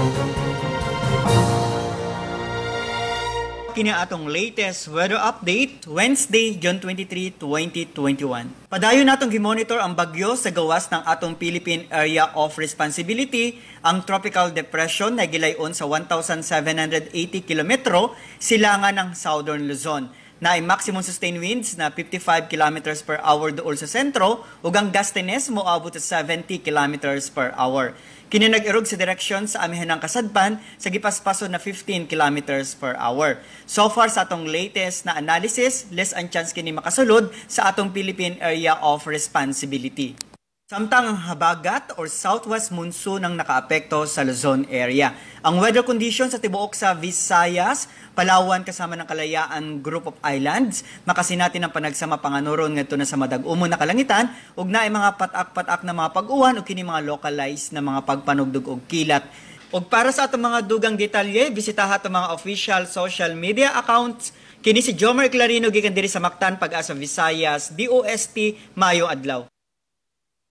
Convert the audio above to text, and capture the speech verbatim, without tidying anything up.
Kini atong latest weather update Wednesday, June twenty-three, twenty twenty-one. Padayon natong gimonitor ang bagyo sa gawas ng atong Philippine Area of Responsibility, ang tropical depression na gilayon sa one thousand seven hundred eighty kilometro silangan ng Southern Luzon, na ay maximum sustained winds na fifty-five kilometers per hour dool sa sentro ug ang gustiness moabot sa seventy kilometers per hour. Kini nag-irog sa direksyon sa amihanang kasadpan sa gipaspaso na fifteen kilometers per hour. So far sa atong latest na analysis, less ang chance kini makasulod sa atong Philippine Area of Responsibility. Samtang ang habagat or southwest monsoon ang nakaapekto sa Luzon area. Ang weather condition sa tibuok sa Visayas, Palawan kasama ng Kalayaan Group of Islands, makasinati ng panagsama panganuron ngadto na sa madag-umon na kalangitan, ug naay mga patak-patak na mga pag-uwan o kini mga localized na mga pagpanugdog og kilat. Ug para sa atong mga dugang detalye, bisitaha atong mga official social media accounts. Kini si Jomer Clarino gikan diri sa Mactan, PAGASA Visayas, D O S T, Mayo Adlaw.